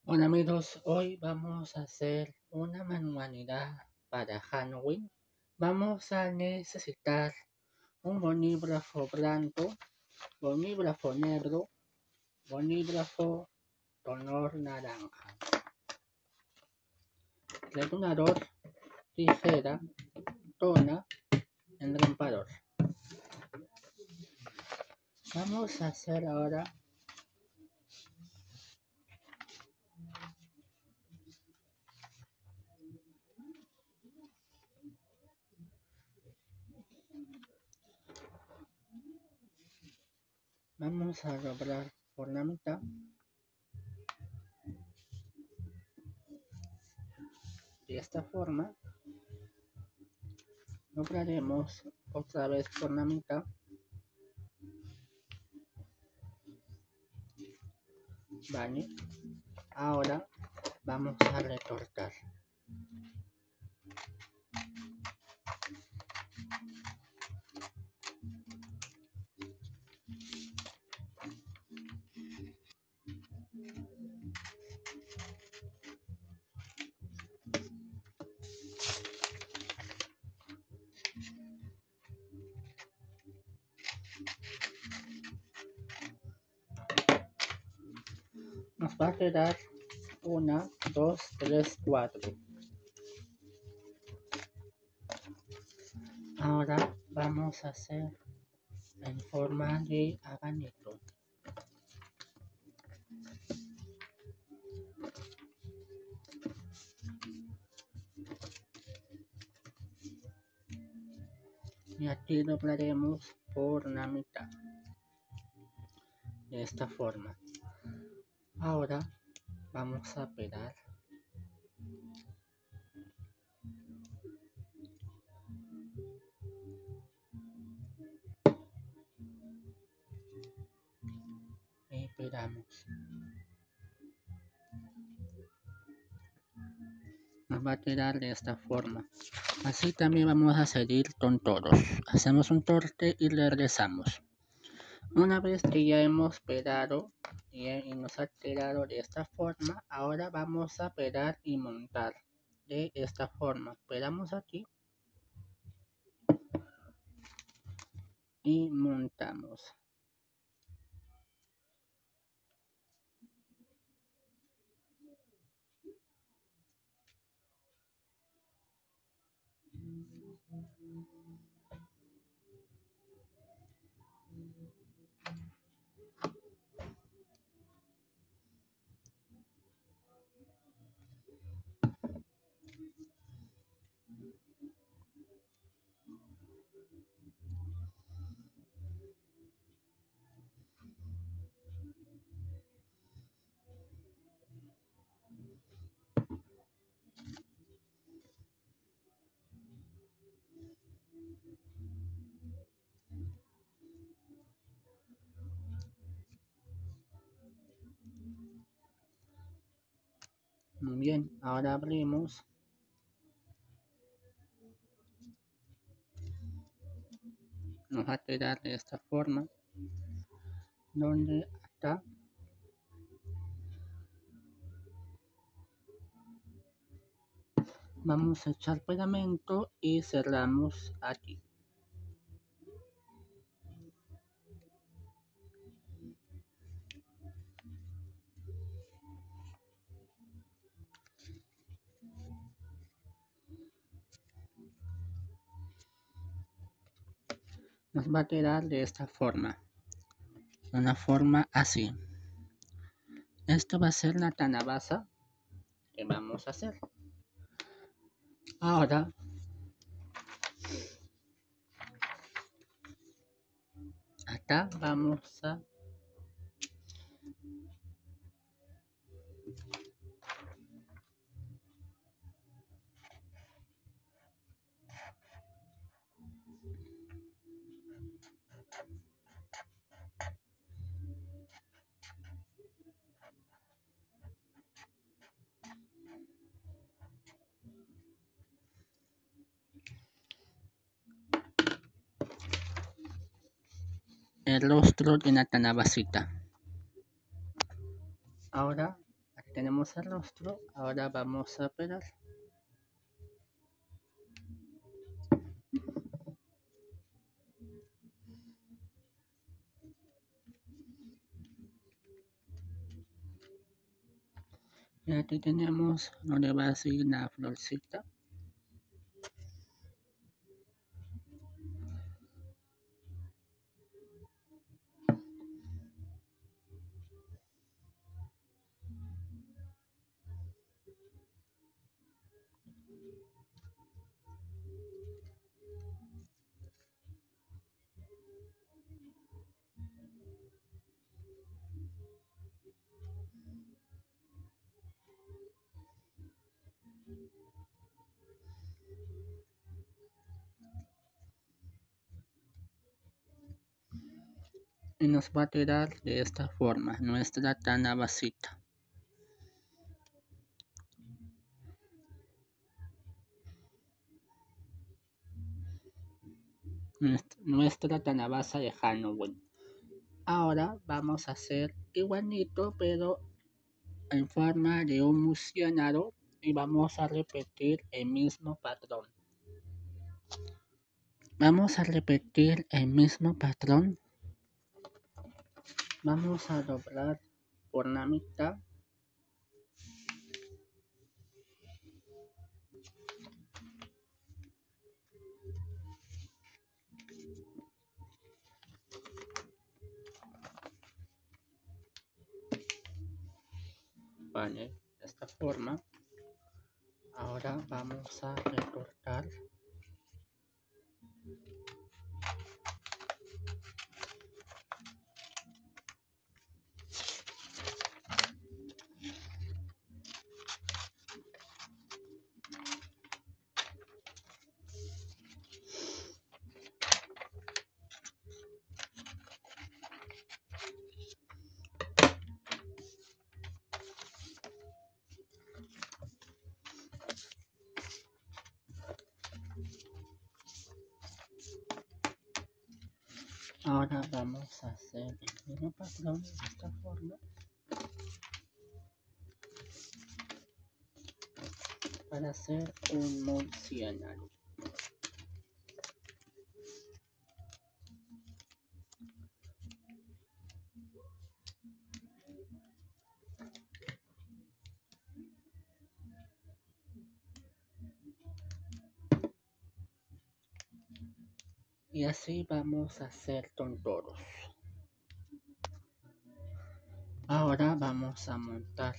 Hola amigos, hoy vamos a hacer una manualidad para Halloween. Vamos a necesitar un bolígrafo blanco, bolígrafo negro, bolígrafo color naranja, regulador, tijera, tona, enrampador. Vamos a hacer ahora vamos a doblar por la mitad de esta forma. Doblaremos otra vez por la mitad. Vale, ahora vamos a recortar. Nos va a quedar 1, 2, 3, 4. Ahora vamos a hacer en forma de abanico. Y aquí doblaremos por la mitad. De esta forma. Ahora vamos a pegar y pegamos. Nos va a quedar de esta forma. Así también vamos a seguir con todos. Hacemos un corte y regresamos. Una vez que ya hemos pegado y nos ha quedado de esta forma, ahora vamos a pegar y montar de esta forma. Pegamos aquí y montamos. Muy bien, ahora abrimos. Nos va a quedar de esta forma. Donde está. Vamos a echar pegamento y cerramos aquí. Nos va a quedar de esta forma. Una forma así. Esto va a ser la calabaza que vamos a hacer. Ahora acá vamos a el rostro de la calabacita. Ahora tenemos el rostro, ahora vamos a operar. Y aquí tenemos donde va a seguir la florcita. Y nos va a quedar de esta forma nuestra calabacita. Nuestra calabaza de Halloween. Ahora vamos a hacer igualito pero en forma de un murciélago y vamos a repetir el mismo patrón. Vamos a repetir el mismo patrón. Vamos a doblar por la mitad. Vale, de esta forma. Ahora vamos a recortar. Ahora vamos a hacer el mismo patrón de esta forma para hacer un murciélago. Y así vamos a hacer con todos. Ahora vamos a montar.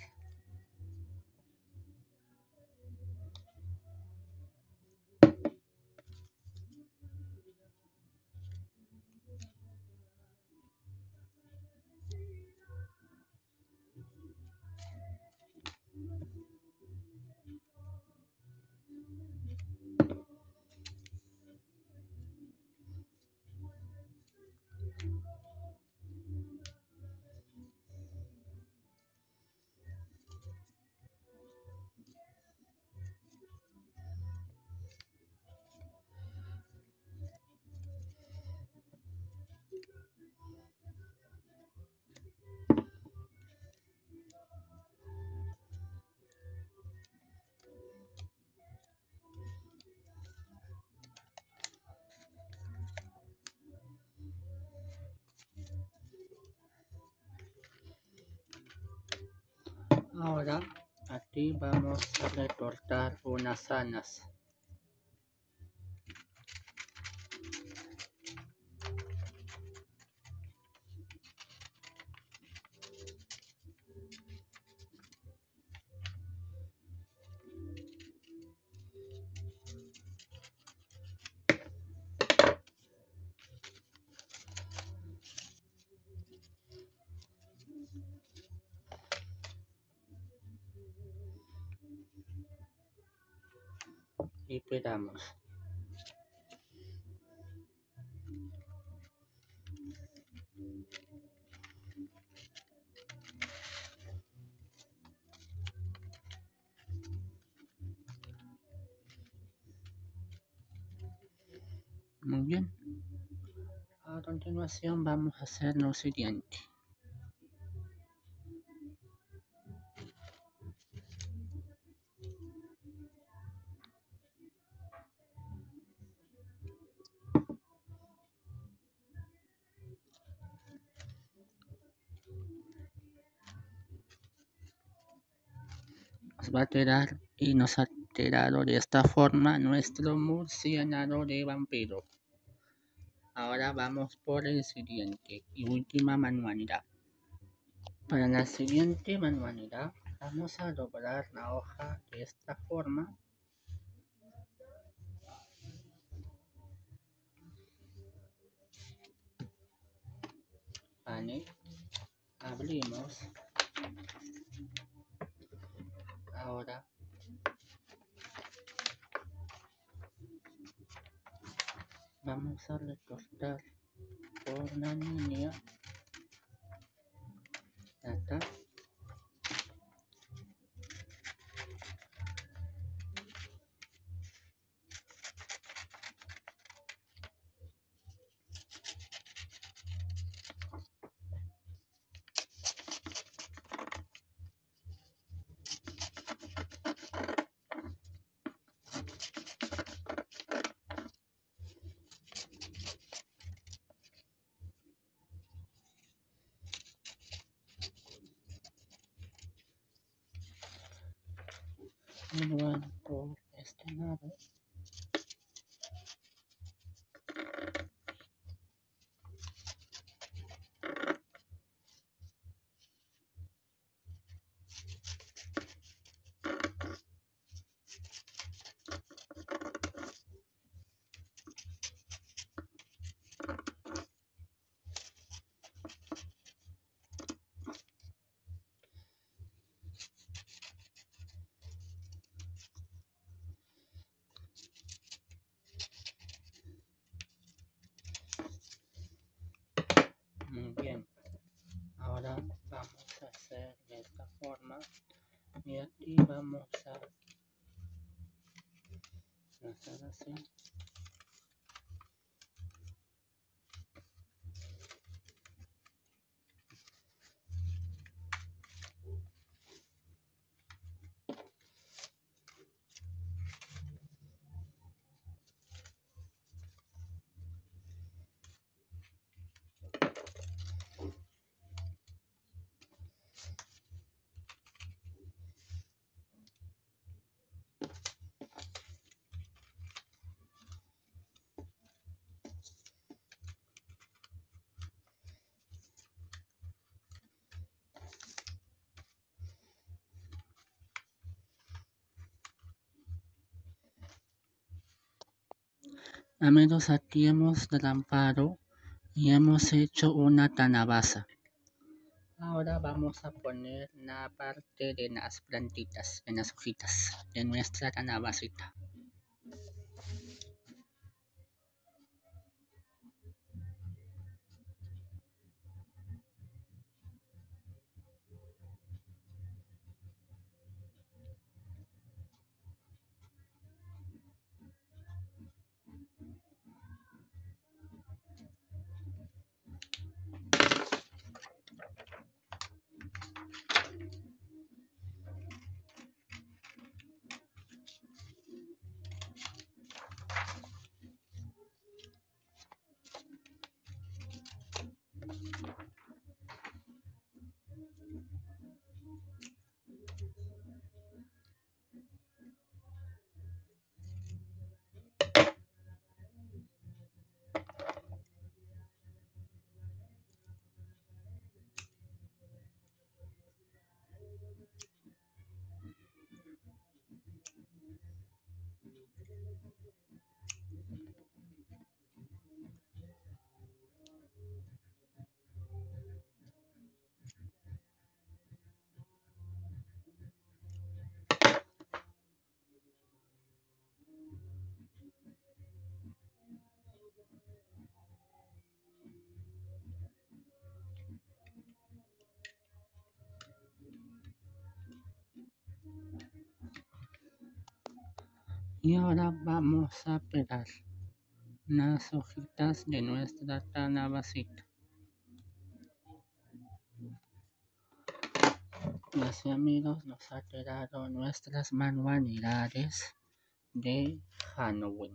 Ahora aquí vamos a recortar unas alas. Y pegamos. Muy bien. A continuación vamos a hacer lo siguiente. nos va a alterar y nos ha alterado de esta forma nuestro murciélago de vampiro. Ahora vamos por el siguiente y última manualidad. Para la siguiente manualidad vamos a doblar la hoja de esta forma. Vale, abrimos. Ahora vamos a recortar por la línea acá. Igual por este lado. Muy bien. Ahora vamos a hacer de esta forma y aquí vamos a hacer así. Amigos, aquí hemos trampado y hemos hecho una calabaza. Ahora vamos a poner la parte de las plantitas, en las hojitas de nuestra calabacita. Y ahora vamos a pegar las hojitas de nuestra calabacita. Y así, amigos, nos ha quedado nuestras manualidades de Halloween.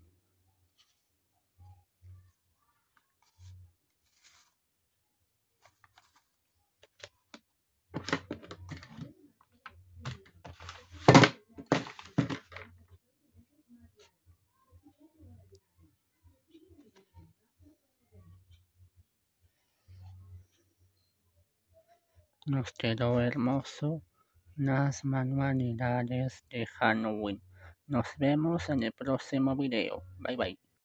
Nos quedó hermoso las manualidades de Halloween. Nos vemos en el próximo video. Bye bye.